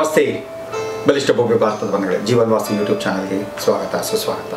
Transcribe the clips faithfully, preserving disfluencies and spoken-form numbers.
ನಮಸ್ತೆ ಬಲಿಷ್ಠ ಭವ್ಯ ಭಾರತದ ಮನೆಗಳೇ, ಜೀವನ್ ವಾಸ್ತು ಯೂಟ್ಯೂಬ್ ಚಾನಲ್ಗೆ ಸ್ವಾಗತ ಸುಸ್ವಾಗತ.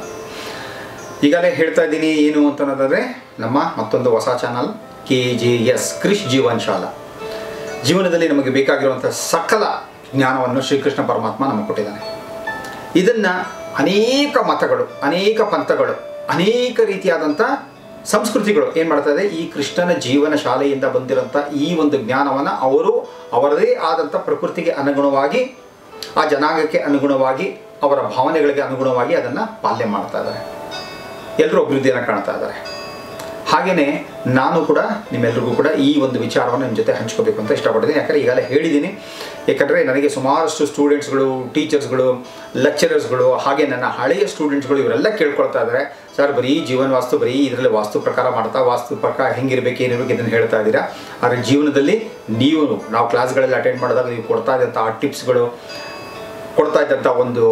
ಈಗಾಗಲೇ ಹೇಳ್ತಾ ಇದ್ದೀನಿ ಏನು ಅಂತಂದರೆ, ನಮ್ಮ ಮತ್ತೊಂದು ಹೊಸ channel K J S Krish Jeevan Shala. ಜೀವನದಲ್ಲಿ ನಮಗೆ ಬೇಕಾಗಿರುವಂಥ ಸಕಲ ಜ್ಞಾನವನ್ನು ಶ್ರೀಕೃಷ್ಣ ಪರಮಾತ್ಮ ನಮಗೆ ಕೊಟ್ಟಿದ್ದಾನೆ. ಇದನ್ನು ಅನೇಕ ಮತಗಳು, ಅನೇಕ ಪಂಥಗಳು, ಅನೇಕ ರೀತಿಯಾದಂಥ ಸಂಸ್ಕೃತಿಗಳು ಏನು ಮಾಡ್ತಾ ಇದೆ, ಈ ಕೃಷ್ಣನ ಜೀವನ ಶಾಲೆಯಿಂದ ಬಂದಿರೋಂಥ ಈ ಒಂದು ಜ್ಞಾನವನ್ನು ಅವರು ಅವರದೇ ಆದಂಥ ಪ್ರಕೃತಿಗೆ ಅನುಗುಣವಾಗಿ, ಆ ಜನಾಂಗಕ್ಕೆ ಅನುಗುಣವಾಗಿ, ಅವರ ಭಾವನೆಗಳಿಗೆ ಅನುಗುಣವಾಗಿ ಅದನ್ನು ಪಾಲನೆ ಮಾಡ್ತಾ ಇದ್ದಾರೆ. ಎಲ್ಲರೂ ಅಭಿವೃದ್ಧಿಯನ್ನು ಕಾಣ್ತಾ ಇದ್ದಾರೆ. ಹಾಗೆಯೇ ನಾನು ಕೂಡ ನಿಮ್ಮೆಲ್ಲರಿಗೂ ಕೂಡ ಈ ಒಂದು ವಿಚಾರವನ್ನು ನಿಮ್ಮ ಜೊತೆ ಹಂಚ್ಕೋಬೇಕು ಅಂತ ಇಷ್ಟಪಡ್ತೀನಿ. ಯಾಕಂದರೆ ಈಗಾಗಲೇ ಹೇಳಿದ್ದೀನಿ, ಯಾಕಂದರೆ ನನಗೆ ಸುಮಾರಷ್ಟು ಸ್ಟೂಡೆಂಟ್ಸ್ಗಳು, ಟೀಚರ್ಸ್ಗಳು, ಲೆಕ್ಚರರ್ಸ್ಗಳು, ಹಾಗೆ ನನ್ನ ಹಳೆಯ ಸ್ಟೂಡೆಂಟ್ಸ್ಗಳು ಇವರೆಲ್ಲ ಕೇಳ್ಕೊಳ್ತಾ ಇದ್ದಾರೆ, ಸರ್ ಬರೀ ಜೀವನ ವಾಸ್ತು, ಬರೀ ಇದರಲ್ಲಿ ವಾಸ್ತು ಪ್ರಕಾರ ಮಾಡ್ತಾ, ವಾಸ್ತು ಪ್ರಕಾರ ಹೆಂಗಿರಬೇಕು ಏನಿರಬೇಕು ಇದನ್ನು ಹೇಳ್ತಾ ಇದ್ದೀರಾ. ಆದರೆ ಜೀವನದಲ್ಲಿ ನೀವು ನಾವು ಕ್ಲಾಸ್ಗಳಲ್ಲಿ ಅಟೆಂಡ್ ಮಾಡಿದಾಗ ನೀವು ಕೊಡ್ತಾ ಇದ್ದಂಥ ಆ ಟಿಪ್ಸ್ಗಳು, ಕೊಡ್ತಾ ಇದ್ದಂಥ ಒಂದು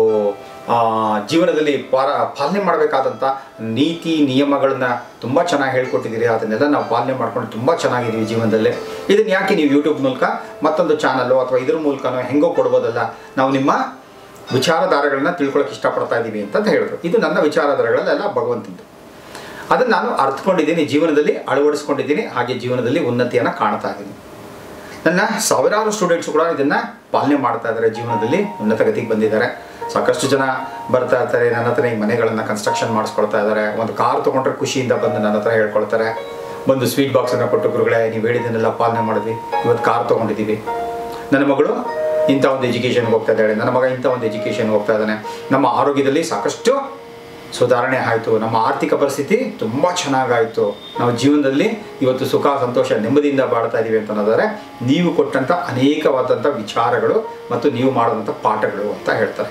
ಜೀವನದಲ್ಲಿ ಪಾರ ಪಾಲನೆ ಮಾಡಬೇಕಾದಂಥ ನೀತಿ ನಿಯಮಗಳನ್ನ ತುಂಬ ಚೆನ್ನಾಗಿ ಹೇಳ್ಕೊಟ್ಟಿದ್ದೀರಿ. ಅದನ್ನೆಲ್ಲ ನಾವು ಪಾಲನೆ ಮಾಡ್ಕೊಂಡು ತುಂಬ ಚೆನ್ನಾಗಿದ್ದೀವಿ ಜೀವನದಲ್ಲಿ. ಇದನ್ನು ಯಾಕೆ ನೀವು ಯೂಟ್ಯೂಬ್ ಮೂಲಕ ಮತ್ತೊಂದು ಚಾನಲ್ಲು ಅಥವಾ ಇದ್ರ ಮೂಲಕನೋ ಹೆಂಗೋ ಕೊಡ್ಬೋದಲ್ಲ, ನಾವು ನಿಮ್ಮ ವಿಚಾರಧಾರೆಗಳನ್ನ ತಿಳ್ಕೊಳ್ಳೋಕೆ ಇಷ್ಟಪಡ್ತಾ ಇದ್ದೀವಿ ಅಂತ ಹೇಳಿದ್ರು. ಇದು ನನ್ನ ವಿಚಾರಧಾರೆಗಳೆಲ್ಲ ಭಗವಂತದ್ದು. ಅದನ್ನು ನಾನು ಅರ್ಥಕೊಂಡಿದ್ದೀನಿ, ಜೀವನದಲ್ಲಿ ಅಳವಡಿಸ್ಕೊಂಡಿದ್ದೀನಿ, ಹಾಗೆ ಜೀವನದಲ್ಲಿ ಉನ್ನತಿಯನ್ನು ಕಾಣ್ತಾ ಇದ್ದೀನಿ. ನನ್ನ ಸಾವಿರಾರು ಸ್ಟೂಡೆಂಟ್ಸ್ ಕೂಡ ಇದನ್ನು ಪಾಲನೆ ಮಾಡ್ತಾ ಇದ್ದಾರೆ, ಜೀವನದಲ್ಲಿ ಉನ್ನತ ಗತಿಗೆ ಬಂದಿದ್ದಾರೆ. ಸಾಕಷ್ಟು ಜನ ಬರ್ತಾ ಇರ್ತಾರೆ ನನ್ನ ಹತ್ರ, ಈ ಮನೆಗಳನ್ನು ಕನ್ಸ್ಟ್ರಕ್ಷನ್ ಮಾಡಿಸ್ಕೊಳ್ತಾ ಇದ್ದಾರೆ. ಒಂದು ಕಾರ್ ತೊಗೊಂಡ್ರೆ ಖುಷಿಯಿಂದ ಬಂದು ನನ್ನ ಹತ್ರ ಹೇಳ್ಕೊಳ್ತಾರೆ, ಬಂದು ಸ್ವೀಟ್ ಬಾಕ್ಸನ್ನು ಕೊಟ್ಟು, ಗುರುಗಳೇ ನೀವು ಹೇಳಿದ್ದನ್ನೆಲ್ಲ ಪಾಲನೆ ಮಾಡಿದ್ವಿ, ಇವತ್ತು ಕಾರ್ ತೊಗೊಂಡಿದ್ದೀವಿ, ನನ್ನ ಮಗಳು ಇಂಥ ಒಂದು ಎಜುಕೇಷನ್ಗೆ ಹೋಗ್ತಾ ಇದ್ದಾಳೆ, ನನ್ನ ಮಗ ಇಂಥ ಒಂದು ಎಜುಕೇಷನ್ಗೆ ಹೋಗ್ತಾ ಇದ್ದಾನೆ, ನಮ್ಮ ಆರೋಗ್ಯದಲ್ಲಿ ಸಾಕಷ್ಟು ಸುಧಾರಣೆ ಆಯಿತು, ನಮ್ಮ ಆರ್ಥಿಕ ಪರಿಸ್ಥಿತಿ ತುಂಬ ಚೆನ್ನಾಗಾಯಿತು, ನಾವು ಜೀವನದಲ್ಲಿ ಇವತ್ತು ಸುಖ ಸಂತೋಷ ನೆಮ್ಮದಿಯಿಂದ ಬಾಳ್ತಾ ಇದ್ದೀವಿ ಅಂತ ಅನ್ನೋದಾದರೆ ನೀವು ಕೊಟ್ಟಂಥ ಅನೇಕವಾದಂಥ ವಿಚಾರಗಳು ಮತ್ತು ನೀವು ಮಾಡೋದಂಥ ಪಾಠಗಳು ಅಂತ ಹೇಳ್ತಾರೆ.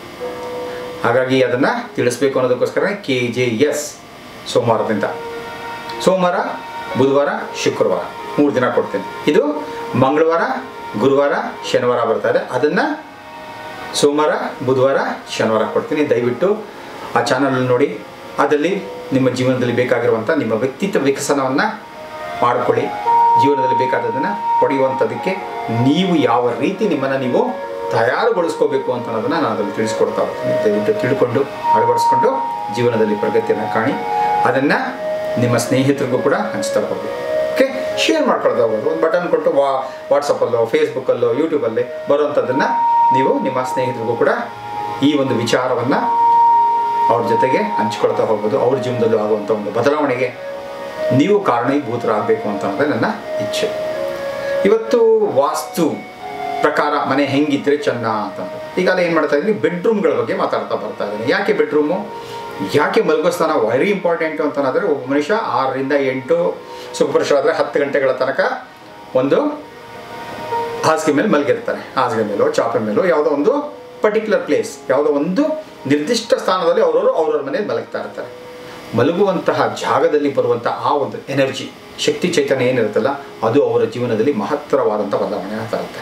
ಹಾಗಾಗಿ ಅದನ್ನು ತಿಳಿಸ್ಬೇಕು ಅನ್ನೋದಕ್ಕೋಸ್ಕರ ಕೆ ಜೆ ಎಸ್ ಸೋಮವಾರದಿಂದ ಸೋಮವಾರ, ಬುಧವಾರ, ಶುಕ್ರವಾರ ಮೂರು ದಿನ ಕೊಡ್ತೀನಿ. ಇದು ಮಂಗಳವಾರ, ಗುರುವಾರ, ಶನಿವಾರ ಬರ್ತಾ ಇದೆ. ಅದನ್ನು ಸೋಮವಾರ, ಬುಧವಾರ, ಶನಿವಾರ ಕೊಡ್ತೀನಿ. ದಯವಿಟ್ಟು ಆ ಚಾನಲಲ್ಲಿ ನೋಡಿ, ಅದರಲ್ಲಿ ನಿಮ್ಮ ಜೀವನದಲ್ಲಿ ಬೇಕಾಗಿರುವಂಥ ನಿಮ್ಮ ವ್ಯಕ್ತಿತ್ವ ವಿಕಸನವನ್ನು ಮಾಡಿಕೊಳ್ಳಿ. ಜೀವನದಲ್ಲಿ ಬೇಕಾದದನ್ನು ಪಡೆಯುವಂಥದ್ದಕ್ಕೆ ನೀವು ಯಾವ ರೀತಿ ನಿಮ್ಮನ್ನು ನೀವು ತಯಾರುಗೊಳಿಸ್ಕೋಬೇಕು ಅಂತ ಅನ್ನೋದನ್ನು ನಾನು ಅದರಲ್ಲಿ ತಿಳಿಸ್ಕೊಡ್ತಾ ಹೋಗ್ತೀನಿ. ದಯವಿಟ್ಟು ತಿಳ್ಕೊಂಡು ಅಳವಡಿಸ್ಕೊಂಡು ಜೀವನದಲ್ಲಿ ಪ್ರಗತಿಯನ್ನು ಕಾಣಿ. ಅದನ್ನು ನಿಮ್ಮ ಸ್ನೇಹಿತರಿಗೂ ಕೂಡ ಹಂಚ್ತಾ ಹೋಗಿ, ಓಕೆ, ಶೇರ್ ಮಾಡ್ಕೊಳ್ತಾ ಹೋಗೋದು. ಒಂದು ಬಟನ್ ಕೊಟ್ಟು ವಾ ವಾಟ್ಸಪ್ಪಲ್ಲೋ, ಫೇಸ್ಬುಕ್ಕಲ್ಲೋ, ಯೂಟ್ಯೂಬಲ್ಲಿ ಬರುವಂಥದ್ದನ್ನು ನೀವು ನಿಮ್ಮ ಸ್ನೇಹಿತರಿಗೂ ಕೂಡ ಈ ಒಂದು ವಿಚಾರವನ್ನು ಅವ್ರ ಜೊತೆಗೆ ಹಂಚ್ಕೊಳ್ತಾ ಹೋಗ್ಬೋದು. ಅವ್ರ ಜೀವನದಲ್ಲೂ ಆಗುವಂಥ ಒಂದು ಬದಲಾವಣೆಗೆ ನೀವು ಕಾರಣೀಭೂತರಾಗಬೇಕು ಅಂತ ಅನ್ನೋದೇ ನನ್ನ ಇಚ್ಛೆ. ಇವತ್ತು ವಾಸ್ತು ಪ್ರಕಾರ ಮನೆ ಹೆಂಗಿದ್ರೆ ಚೆನ್ನ ಅಂತಂದು ಈಗಾಗಲೇ ಏನು ಮಾಡ್ತಾ ಇದ್ದೀನಿ, ಬೆಡ್ರೂಮ್ಗಳ ಬಗ್ಗೆ ಮಾತಾಡ್ತಾ ಬರ್ತಾ ಇದ್ದೀನಿ. ಯಾಕೆ ಬೆಡ್ರೂಮು, ಯಾಕೆ ಮಲಗೋ ಸ್ಥಾನ ವೆರಿ ಇಂಪಾರ್ಟೆಂಟು ಅಂತಂದರೆ, ಒಬ್ಬ ಮನುಷ್ಯ ಆರರಿಂದ ಎಂಟು, ಸುಖಪುರುಷರಾದರೆ ಹತ್ತು ಗಂಟೆಗಳ ತನಕ ಒಂದು ಹಾಸಿಗೆ ಮೇಲೆ ಮಲಗಿರ್ತಾರೆ. ಹಾಸಿಗೆ ಮೇಲೋ ಚಾಪೆ ಮೇಲೋ ಯಾವುದೋ ಒಂದು ಪರ್ಟಿಕ್ಯುಲರ್ ಪ್ಲೇಸ್, ಯಾವುದೋ ಒಂದು ನಿರ್ದಿಷ್ಟ ಸ್ಥಾನದಲ್ಲಿ ಅವರವರು ಅವ್ರವ್ರ ಮನೇಲಿ ಮಲಗ್ತಾ ಇರ್ತಾರೆ. ಮಲಗುವಂತಹ ಜಾಗದಲ್ಲಿ ಬರುವಂಥ ಆ ಒಂದು ಎನರ್ಜಿ, ಶಕ್ತಿ ಚೈತನ್ಯ ಏನಿರುತ್ತಲ್ಲ, ಅದು ಅವರ ಜೀವನದಲ್ಲಿ ಮಹತ್ತರವಾದಂಥ ಬದಲಾವಣೆಯನ್ನು ತರುತ್ತೆ.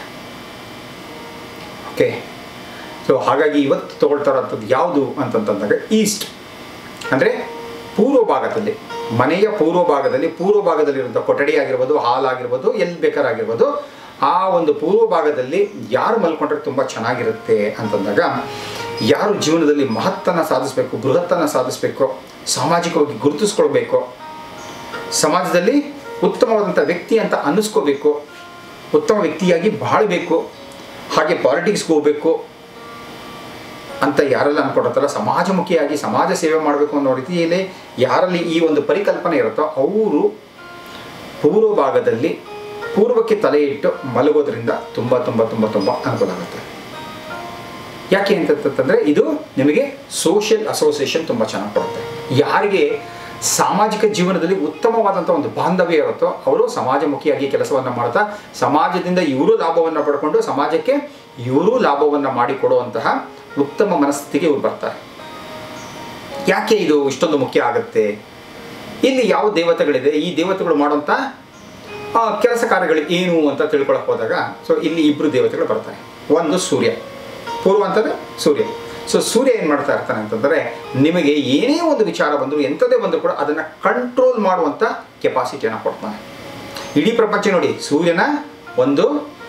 ಓಕೆ, ಸೊ ಹಾಗಾಗಿ ಇವತ್ತು ತೊಗೊಳ್ತಾ ಇರೋಂಥದ್ದು ಯಾವುದು ಅಂತಂತಂದಾಗ, ಈಸ್ಟ್ ಅಂದರೆ ಪೂರ್ವ ಭಾಗದಲ್ಲಿ, ಮನೆಯ ಪೂರ್ವ ಭಾಗದಲ್ಲಿ, ಪೂರ್ವ ಭಾಗದಲ್ಲಿರುವಂಥ ಕೊಠಡಿ ಆಗಿರ್ಬೋದು, ಹಾಲ್ ಆಗಿರ್ಬೋದು, ಎಲ್ಲಿ ಬೇಕಾರಾಗಿರ್ಬೋದು, ಆ ಒಂದು ಪೂರ್ವ ಭಾಗದಲ್ಲಿ ಯಾರು ಮಲ್ಕೊಂಡ್ರೆ ತುಂಬ ಚೆನ್ನಾಗಿರುತ್ತೆ ಅಂತಂದಾಗ, ಯಾರು ಜೀವನದಲ್ಲಿ ಮಹತ್ತನ್ನು ಸಾಧಿಸಬೇಕು, ಬೃಹತ್ತನ್ನು ಸಾಧಿಸಬೇಕು, ಸಾಮಾಜಿಕವಾಗಿ ಗುರುತಿಸ್ಕೊಳ್ಬೇಕು, ಸಮಾಜದಲ್ಲಿ ಉತ್ತಮವಾದಂಥ ವ್ಯಕ್ತಿ ಅಂತ ಅನ್ನಿಸ್ಕೋಬೇಕು, ಉತ್ತಮ ವ್ಯಕ್ತಿಯಾಗಿ ಬಾಳಬೇಕು, ಹಾಗೆ ಪಾಲಿಟಿಕ್ಸ್ಗೆ ಹೋಗಬೇಕು ಅಂತ ಯಾರೆಲ್ಲ ಅಂದ್ಕೊಂಡಿರ್ತಾರೋ, ಸಮಾಜಮುಖಿಯಾಗಿ ಸಮಾಜ ಸೇವೆ ಮಾಡಬೇಕು ಅನ್ನೋ ರೀತಿಯಲ್ಲಿ ಯಾರಲ್ಲಿ ಈ ಒಂದು ಪರಿಕಲ್ಪನೆ ಇರುತ್ತೋ, ಅವರು ಪೂರ್ವ ಭಾಗದಲ್ಲಿ ಪೂರ್ವಕ್ಕೆ ತಲೆ ಇಟ್ಟು ಮಲಗೋದ್ರಿಂದ ತುಂಬ ತುಂಬ ತುಂಬ ತುಂಬ ಅನುಕೂಲ ಆಗುತ್ತೆ. ಯಾಕೆ ಅಂತಂತಂದರೆ, ಇದು ನಿಮಗೆ ಸೋಷಿಯಲ್ ಅಸೋಸಿಯೇಷನ್ ತುಂಬ ಚೆನ್ನಾಗಿ ಕೊಡುತ್ತೆ. ಯಾರಿಗೆ ಸಾಮಾಜಿಕ ಜೀವನದಲ್ಲಿ ಉತ್ತಮವಾದಂಥ ಒಂದು ಬಾಂಧವ್ಯ ಇರುತ್ತೋ, ಅವರು ಸಮಾಜಮುಖಿಯಾಗಿ ಕೆಲಸವನ್ನು ಮಾಡ್ತಾ ಸಮಾಜದಿಂದ ಇವರು ಲಾಭವನ್ನು ಪಡ್ಕೊಂಡು ಸಮಾಜಕ್ಕೆ ಇವರು ಲಾಭವನ್ನು ಮಾಡಿಕೊಡುವಂತಹ ಉತ್ತಮ ಮನಸ್ಥಿತಿಗೆ ಇವರು ಬರ್ತಾರೆ. ಯಾಕೆ ಇದು ಇಷ್ಟೊಂದು ಮುಖ್ಯ ಆಗುತ್ತೆ? ಇಲ್ಲಿ ಯಾವ ದೇವತೆಗಳಿದೆ, ಈ ದೇವತೆಗಳು ಮಾಡುವಂಥ ಕೆಲಸ ಕಾರ್ಯಗಳು ಏನು ಅಂತ ತಿಳ್ಕೊಳಕ್ಕೆ ಹೋದಾಗ, ಸೊ ಇಲ್ಲಿ ಇಬ್ಬರು ದೇವತೆಗಳು ಬರ್ತಾರೆ. ಒಂದು ಸೂರ್ಯ, ಪೂರ್ವ ಅಂತಂದರೆ ಸೂರ್ಯ. ಸೊ ಸೂರ್ಯ ಏನು ಮಾಡ್ತಾ ಇರ್ತಾನೆ ಅಂತಂದರೆ, ನಿಮಗೆ ಏನೇ ಒಂದು ವಿಚಾರ ಬಂದರೂ ಎಂಥದೇ ಬಂದರೂ ಕೂಡ ಅದನ್ನು ಕಂಟ್ರೋಲ್ ಮಾಡುವಂಥ ಕೆಪಾಸಿಟಿಯನ್ನು ಕೊಡ್ತಾನೆ. ಇಡೀ ಪ್ರಪಂಚ ನೋಡಿ, ಸೂರ್ಯನ ಒಂದು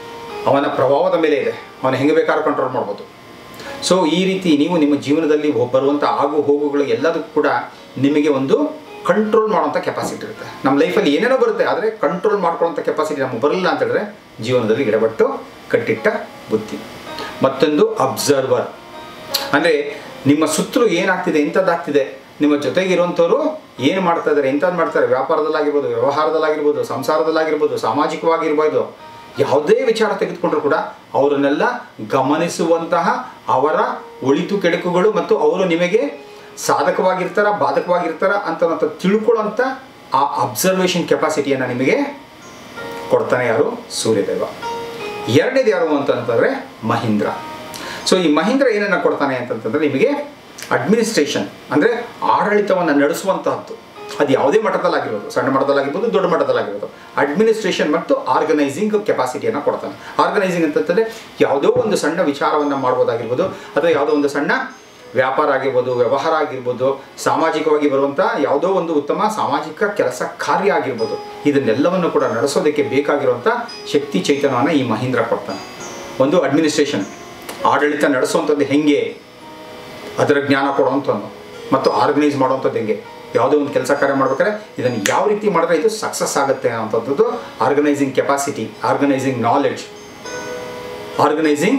ಅವನ ಪ್ರಭಾವದ ಮೇಲೆ ಇದೆ. ಅವನು ಹೆಂಗೆ ಬೇಕಾದ್ರೂ ಕಂಟ್ರೋಲ್ ಮಾಡ್ಬೋದು. ಸೊ ಈ ರೀತಿ ನೀವು ನಿಮ್ಮ ಜೀವನದಲ್ಲಿ ಬರುವಂಥ ಆಗು ಹೋಗುಗಳು ಎಲ್ಲದಕ್ಕೂ ಕೂಡ ನಿಮಗೆ ಒಂದು ಕಂಟ್ರೋಲ್ ಮಾಡುವಂಥ ಕೆಪಾಸಿಟಿ ಇರುತ್ತೆ. ನಮ್ಮ ಲೈಫಲ್ಲಿ ಏನೇನೋ ಬರುತ್ತೆ, ಆದರೆ ಕಂಟ್ರೋಲ್ ಮಾಡ್ಕೊಳ್ಳೋಂಥ ಕೆಪಾಸಿಟಿ ನಮಗೆ ಬರಲಿಲ್ಲ ಅಂತ ಹೇಳಿದ್ರೆ ಜೀವನದಲ್ಲಿ ಎಡಬಟ್ಟು ಕಟ್ಟಿಟ್ಟ ಬುದ್ಧಿ. ಮತ್ತೊಂದು ಅಬ್ಸರ್ವರ್, ಅಂದರೆ ನಿಮ್ಮ ಸುತ್ತಲೂ ಏನಾಗ್ತಿದೆ, ಎಂಥದ್ದಾಗ್ತಿದೆ, ನಿಮ್ಮ ಜೊತೆಗಿರುವಂಥವ್ರು ಏನು ಮಾಡ್ತಾ ಇದ್ದಾರೆ, ಎಂಥದ್ದು ಮಾಡ್ತಾರೆ, ವ್ಯಾಪಾರದಲ್ಲಾಗಿರ್ಬೋದು, ವ್ಯವಹಾರದಲ್ಲಾಗಿರ್ಬೋದು, ಸಂಸಾರದಲ್ಲಾಗಿರ್ಬೋದು, ಸಾಮಾಜಿಕವಾಗಿರ್ಬೋದು, ಯಾವುದೇ ವಿಚಾರ ತೆಗೆದುಕೊಂಡ್ರೂ ಕೂಡ ಅವರನ್ನೆಲ್ಲ ಗಮನಿಸುವಂತಹ ಅವರ ಒಳಿತು ಕೆಡುಕುಗಳು ಮತ್ತು ಅವರು ನಿಮಗೆ ಸಾಧಕವಾಗಿರ್ತಾರ ಬಾಧಕವಾಗಿರ್ತಾರ ಅಂತ ತಿಳ್ಕೊಳ್ಳೋಂಥ ಆ ಅಬ್ಸರ್ವೇಷನ್ ಕೆಪಾಸಿಟಿಯನ್ನು ನಿಮಗೆ ಕೊಡ್ತಾನೆ ಯಾರು? ಸೂರ್ಯದೇವ. ಎರಡನೇದು ಯಾರು ಅಂತಂತಂದರೆ ಮಹೀಂದ್ರ. ಸೊ ಈ ಮಹೀಂದ್ರ ಏನನ್ನು ಕೊಡ್ತಾನೆ ಅಂತಂತಂದರೆ ನಿಮಗೆ ಅಡ್ಮಿನಿಸ್ಟ್ರೇಷನ್, ಅಂದರೆ ಆಡಳಿತವನ್ನು ನಡೆಸುವಂತಹದ್ದು. ಅದು ಯಾವುದೇ ಮಟ್ಟದಲ್ಲಾಗಿರ್ಬೋದು, ಸಣ್ಣ ಮಟ್ಟದಲ್ಲಾಗಿರ್ಬೋದು, ದೊಡ್ಡ ಮಟ್ಟದಲ್ಲಾಗಿರ್ಬೋದು, ಅಡ್ಮಿನಿಸ್ಟ್ರೇಷನ್ ಮತ್ತು ಆರ್ಗನೈಸಿಂಗ್ ಕೆಪಾಸಿಟಿಯನ್ನು ಕೊಡ್ತಾನೆ. ಆರ್ಗನೈಸಿಂಗ್ ಅಂತಂತಂದರೆ ಯಾವುದೋ ಒಂದು ಸಣ್ಣ ವಿಚಾರವನ್ನು ಮಾಡ್ಬೋದಾಗಿರ್ಬೋದು, ಅಥವಾ ಯಾವುದೋ ಒಂದು ಸಣ್ಣ ವ್ಯಾಪಾರ ಆಗಿರ್ಬೋದು, ವ್ಯವಹಾರ ಆಗಿರ್ಬೋದು, ಸಾಮಾಜಿಕವಾಗಿ ಬರುವಂಥ ಯಾವುದೋ ಒಂದು ಉತ್ತಮ ಸಾಮಾಜಿಕ ಕೆಲಸ ಕಾರ್ಯ ಆಗಿರ್ಬೋದು, ಇದನ್ನೆಲ್ಲವನ್ನು ಕೂಡ ನಡೆಸೋದಕ್ಕೆ ಬೇಕಾಗಿರುವಂಥ ಶಕ್ತಿ ಚೈತನ್ಯವನ್ನು ಈ ಮಹೀಂದ್ರ ಕೊಡ್ತಾನೆ. ಒಂದು ಅಡ್ಮಿನಿಸ್ಟ್ರೇಷನ್, ಆಡಳಿತ ನಡೆಸುವಂಥದ್ದು ಹೆಂಗೆ ಅದರ ಜ್ಞಾನ ಕೊಡುವಂಥದ್ದು, ಮತ್ತು ಆರ್ಗನೈಸ್ ಮಾಡುವಂಥದ್ದು ಹೆಂಗೆ, ಯಾವುದೋ ಒಂದು ಕೆಲಸ ಕಾರ್ಯ ಮಾಡ್ಬೇಕಾದ್ರೆ ಇದನ್ನು ಯಾವ ರೀತಿ ಮಾಡಿದ್ರೆ ಇದು ಸಕ್ಸಸ್ ಆಗುತ್ತೆ ಅನ್ನೋಂಥದ್ದು organising capacity, organising knowledge, organising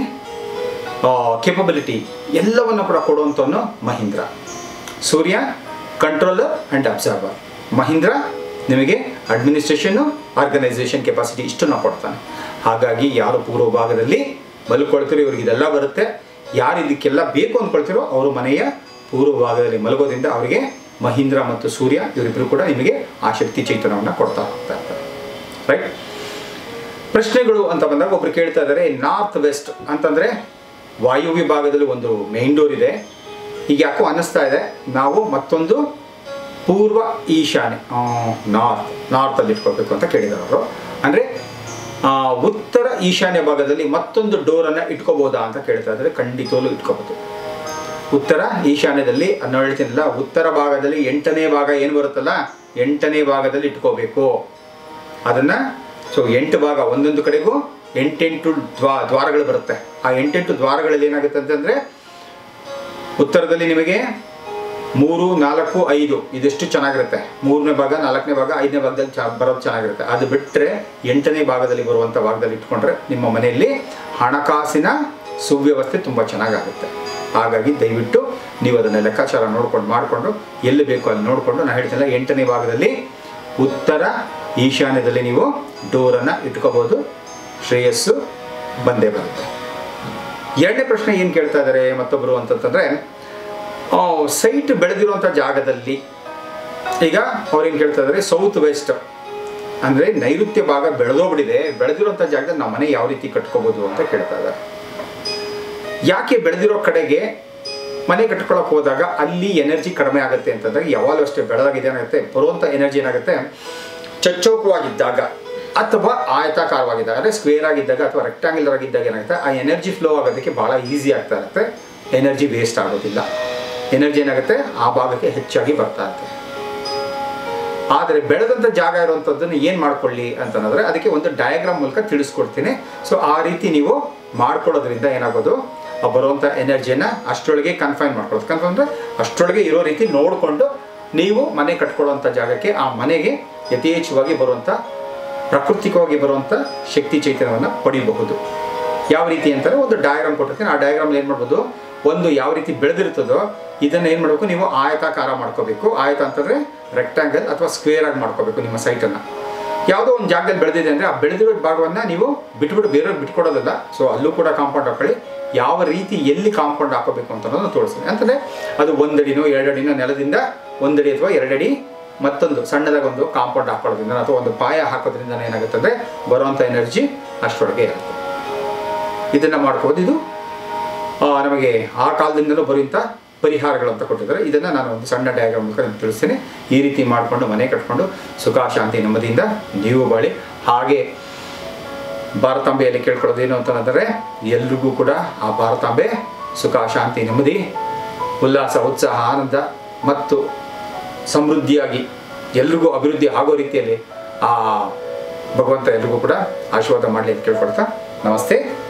capability ಎಲ್ಲವನ್ನು ಕೂಡ ಕೊಡುವಂಥವನು Mahindra. Surya controller and observer, Mahindra ನಿಮಗೆ ಅಡ್ಮಿನಿಸ್ಟ್ರೇಷನ್ನು, ಆರ್ಗನೈಸೇಷನ್ ಕೆಪಾಸಿಟಿ ಇಷ್ಟನ್ನು ಕೊಡ್ತಾನೆ. ಹಾಗಾಗಿ ಯಾರು ಪೂರ್ವ ಭಾಗದಲ್ಲಿ ಮಲ್ಕೊಳ್ತಿರೋ ಇವ್ರಿಗೆ ಇದೆಲ್ಲ ಬರುತ್ತೆ. ಯಾರು ಇದಕ್ಕೆಲ್ಲ ಬೇಕು ಅಂದ್ಕೊಳ್ತಿರೋ ಅವರು ಮನೆಯ ಪೂರ್ವ ಭಾಗದಲ್ಲಿ ಮಲಗೋದ್ರಿಂದ ಅವರಿಗೆ ಮಹೀಂದ್ರ ಮತ್ತು ಸೂರ್ಯ ಇವರಿಬ್ಬರು ಕೂಡ ನಿಮಗೆ ಆ ಶಕ್ತಿ ಚೈತನ್ಯವನ್ನು ಕೊಡ್ತಾ ಹೋಗ್ತಾ ಇರ್ತಾರೆ. ರೈಟ್. ಪ್ರಶ್ನೆಗಳು ಅಂತ ಬಂದಾಗ ಒಬ್ರು ಕೇಳ್ತಾ ಇದ್ದಾರೆ, ನಾರ್ತ್ ವೆಸ್ಟ್ ಅಂತಂದರೆ ವಾಯುವ್ಯ ಭಾಗದಲ್ಲಿ ಒಂದು ಮೇನ್ ಡೋರ್ ಇದೆ, ಈಗ ಯಾಕೋ ಅನ್ನಿಸ್ತಾ ಇದೆ ನಾವು ಮತ್ತೊಂದು ಪೂರ್ವ ಈಶಾನ್ಯ ನಾರ್ತ್ ನಾರ್ತಲ್ಲಿ ಇಟ್ಕೊಳ್ಬೇಕು ಅಂತ ಕೇಳಿದ್ದಾರೆ ಅವರು. ಅಂದರೆ ಉತ್ತರ ಈಶಾನ್ಯ ಭಾಗದಲ್ಲಿ ಮತ್ತೊಂದು ಡೋರನ್ನು ಇಟ್ಕೋಬೋದಾ ಅಂತ ಕೇಳ್ತಾ ಇದ್ದಾರೆ. ಖಂಡಿತವೂ ಇಟ್ಕೋಬೋದು. ಉತ್ತರ ಈಶಾನ್ಯದಲ್ಲಿ ಅನ್ನೋ ಹೇಳ್ತೀನಲ್ಲ, ಉತ್ತರ ಭಾಗದಲ್ಲಿ ಎಂಟನೇ ಭಾಗ ಏನು ಬರುತ್ತಲ್ಲ, ಎಂಟನೇ ಭಾಗದಲ್ಲಿ ಇಟ್ಕೋಬೇಕು ಅದನ್ನು. ಸೊ ಎಂಟು ಭಾಗ, ಒಂದೊಂದು ಕಡೆಗೂ ಎಂಟೆಂಟು ದ್ವಾ ದ್ವಾರಗಳು ಬರುತ್ತೆ. ಆ ಎಂಟೆಂಟು ದ್ವಾರಗಳಲ್ಲಿ ಏನಾಗುತ್ತೆ ಅಂತಂದರೆ ಉತ್ತರದಲ್ಲಿ ನಿಮಗೆ ಮೂರು ನಾಲ್ಕು ಐದು ಇದೆಷ್ಟು ಚೆನ್ನಾಗಿರುತ್ತೆ, ಮೂರನೇ ಭಾಗ ನಾಲ್ಕನೇ ಭಾಗ ಐದನೇ ಭಾಗದಲ್ಲಿ ಚ ಬರೋದು ಚೆನ್ನಾಗಿರುತ್ತೆ. ಅದು ಬಿಟ್ಟರೆ ಎಂಟನೇ ಭಾಗದಲ್ಲಿ ಬರುವಂಥ ಭಾಗದಲ್ಲಿ ಇಟ್ಕೊಂಡ್ರೆ ನಿಮ್ಮ ಮನೆಯಲ್ಲಿ ಹಣಕಾಸಿನ ಸುವ್ಯವಸ್ಥೆ ತುಂಬ ಚೆನ್ನಾಗಾಗುತ್ತೆ. ಹಾಗಾಗಿ ದಯವಿಟ್ಟು ನೀವು ಅದನ್ನು ಲೆಕ್ಕಾಚಾರ ನೋಡ್ಕೊಂಡು ಮಾಡಿಕೊಂಡು ಎಲ್ಲಿ ಬೇಕೋ ಅಲ್ಲಿ ನೋಡಿಕೊಂಡು, ನಾನು ಹೇಳ್ತಿಲ್ಲ ಎಂಟನೇ ಭಾಗದಲ್ಲಿ ಉತ್ತರ ಈಶಾನ್ಯದಲ್ಲಿ ನೀವು ಡೋರನ್ನು ಇಟ್ಕೋಬೋದು, ಶ್ರೇಯಸ್ಸು ಬಂದೇ ಬರುತ್ತೆ. ಎರಡನೇ ಪ್ರಶ್ನೆ ಏನು ಕೇಳ್ತಾ ಇದ್ದಾರೆ ಮತ್ತೊಬ್ಬರು ಅಂತಂತಂದರೆ, ಸೈಟ್ ಬೆಳೆದಿರುವಂಥ ಜಾಗದಲ್ಲಿ, ಈಗ ಅವ್ರೇನು ಕೇಳ್ತಾ ಇದ್ದಾರೆ, ಸೌತ್ ವೆಸ್ಟ್ ಅಂದರೆ ನೈಋತ್ಯ ಭಾಗ ಬೆಳೆದೋಗ್ಬಿಟ್ಟಿದೆ, ಬೆಳೆದಿರುವಂಥ ಜಾಗದಲ್ಲಿ ನಾವು ಮನೆ ಯಾವ ರೀತಿ ಕಟ್ಕೋಬೋದು ಅಂತ ಕೇಳ್ತಾ ಇದ್ದಾರೆ. ಯಾಕೆ ಬೆಳೆದಿರೋ ಕಡೆಗೆ ಮನೆ ಕಟ್ಕೊಳ್ಳೋಕೆ ಹೋದಾಗ ಅಲ್ಲಿ ಎನರ್ಜಿ ಕಡಿಮೆ ಆಗುತ್ತೆ ಅಂತಂದರೆ, ಯಾವಾಗಲೂ ಅಷ್ಟೇ ಬೆಳೆದಾಗಿದೆ ಏನಾಗುತ್ತೆ, ಬರುವಂಥ ಎನರ್ಜಿ ಏನಾಗುತ್ತೆ, ಚಚ್ಚೌಕವಾಗಿದ್ದಾಗ ಅಥವಾ ಆಯತಾಕಾರವಾಗಿದ್ದಾಗ, ಅಂದರೆ ಸ್ಕ್ವೇರ್ ಆಗಿದ್ದಾಗ ಅಥವಾ ರೆಕ್ಟಾಂಗ್ಯುಲರ್ ಆಗಿದ್ದಾಗ ಏನಾಗುತ್ತೆ, ಆ ಎನರ್ಜಿ ಫ್ಲೋ ಆಗೋದಕ್ಕೆ ಭಾಳ ಈಸಿ ಆಗ್ತಾ ಇರುತ್ತೆ, ಎನರ್ಜಿ ವೇಸ್ಟ್ ಆಗೋದಿಲ್ಲ. ಎನರ್ಜಿ ಏನಾಗುತ್ತೆ ಆ ಭಾಗಕ್ಕೆ ಹೆಚ್ಚಾಗಿ ಬರ್ತಾ ಇರುತ್ತೆ. ಆದರೆ ಬೆಳೆದಂಥ ಜಾಗ ಇರುವಂಥದ್ದನ್ನು ಏನು ಮಾಡ್ಕೊಳ್ಳಿ ಅಂತಂದರೆ ಅದಕ್ಕೆ ಒಂದು ಡಯಾಗ್ರಾಮ್ ಮೂಲಕ ತಿಳಿಸ್ಕೊಡ್ತೀನಿ. ಸೊ ಆ ರೀತಿ ನೀವು ಮಾಡ್ಕೊಳ್ಳೋದ್ರಿಂದ ಏನಾಗೋದು, ಬರುವಂಥ ಎನರ್ಜಿಯನ್ನು ಅಷ್ಟರೊಳಗೆ ಕನ್ಫೈನ್ ಮಾಡ್ಕೊಳ್ಳೋದು. ಕನ್ಫೈನ್ ಅಂದರೆ ಅಷ್ಟರೊಳಗೆ ಇರೋ ರೀತಿ ನೋಡಿಕೊಂಡು ನೀವು ಮನೆ ಕಟ್ಕೊಳ್ಳೋವಂಥ ಜಾಗಕ್ಕೆ, ಆ ಮನೆಗೆ ಯಥೇಚ್ಛವಾಗಿ ಬರುವಂಥ ಪ್ರಾಕೃತಿಕವಾಗಿ ಬರುವಂಥ ಶಕ್ತಿ ಚೈತನ್ಯವನ್ನು ಪಡಿಬಹುದು. ಯಾವ ರೀತಿ ಅಂತಾರೆ, ಒಂದು ಡಯಾಗ್ರಾಮ್ ಕೊಟ್ಟಿರ್ತೀನಿ. ಆ ಡಯಾಗ್ರಾಮಲ್ಲಿ ಏನು ಮಾಡ್ಬೋದು, ಒಂದು ಯಾವ ರೀತಿ ಬೆಳೆದಿರ್ತದೋ ಇದನ್ನು ಏನು ಮಾಡಬೇಕು, ನೀವು ಆಯತಾಕಾರ ಮಾಡ್ಕೋಬೇಕು. ಆಯತ ಅಂತಂದರೆ ರೆಕ್ಟಾಂಗಲ್ ಅಥವಾ ಸ್ಕ್ವೇರ್ ಆಗಿ ಮಾಡ್ಕೋಬೇಕು ನಿಮ್ಮ ಸೈಟನ್ನು. ಯಾವುದೋ ಒಂದು ಜಾಗದಲ್ಲಿ ಬೆಳೆದಿದೆ ಅಂದರೆ ಆ ಬೆಳೆದಿರೋ ಭಾಗವನ್ನು ನೀವು ಬಿಟ್ಬಿಟ್ಟು ಬೇರೆಯವ್ರು ಬಿಟ್ಕೊಡೋದಲ್ಲ. ಸೊ ಅಲ್ಲೂ ಕೂಡ ಕಾಂಪೌಂಡ್ ಹಾಕೊಳ್ಳಿ. ಯಾವ ರೀತಿ ಎಲ್ಲಿ ಕಾಂಪೌಂಡ್ ಹಾಕೋಬೇಕು ಅಂತ ಅನ್ನೋದನ್ನು ತೋರಿಸ್ತೀನಿ. ಅಂತಂದರೆ ಅದು ಒಂದಡಿನೋ ಎರಡಡಿನೋ ನೆಲದಿಂದ ಒಂದಡಿ ಅಥವಾ ಎರಡಡಿ ಮತ್ತೊಂದು ಸಣ್ಣದಾಗ ಒಂದು ಕಾಂಪೌಂಡ್ ಹಾಕೊಳ್ಳೋದ್ರಿಂದ ಅಥವಾ ಒಂದು ಪಾಯ ಹಾಕೋದ್ರಿಂದ ಏನಾಗುತ್ತೆ ಅಂದರೆ ಬರುವಂಥ ಎನರ್ಜಿ ಅಷ್ಟರೊಳಗೆ ಇರುತ್ತೆ. ಇದನ್ನು ಮಾಡ್ಕೋಬೋದು. ಇದು ನಮಗೆ ಆ ಕಾಲದಿಂದಲೂ ಬರುವಂಥ ಪರಿಹಾರಗಳು ಅಂತ ಕೊಟ್ಟಿದ್ದಾರೆ. ಇದನ್ನು ನಾನು ಒಂದು ಸಣ್ಣ ಡಯಾಗ್ರಾಮ್ ಮೂಲಕ ನಿಮ್ಗೆ ತಿಳಿಸ್ತೀನಿ. ಈ ರೀತಿ ಮಾಡಿಕೊಂಡು ಮನೆ ಕಟ್ಕೊಂಡು ಸುಖ ಶಾಂತಿ ನೆಮ್ಮದಿಯಿಂದ ನೀವು ಬಾಳಿ. ಹಾಗೆ ಭಾರತಾಂಬೆಯಲ್ಲಿ ಕೇಳ್ಕೊಳ್ಳೋದೇನು ಅಂತಂದರೆ, ಎಲ್ರಿಗೂ ಕೂಡ ಆ ಭಾರತಾಂಬೆ ಸುಖ ಶಾಂತಿ ನೆಮ್ಮದಿ ಉಲ್ಲಾಸ ಉತ್ಸಾಹ ಆನಂದ ಮತ್ತು ಸಮೃದ್ಧಿಯಾಗಿ ಎಲ್ರಿಗೂ ಅಭಿವೃದ್ಧಿ ಆಗೋ ರೀತಿಯಲ್ಲಿ ಆ ಭಗವಂತ ಎಲ್ರಿಗೂ ಕೂಡ ಆಶೀರ್ವಾದ ಮಾಡಲಿ ಅಂತ ಕೇಳ್ಕೊಳ್ತಾ ನಮಸ್ತೆ.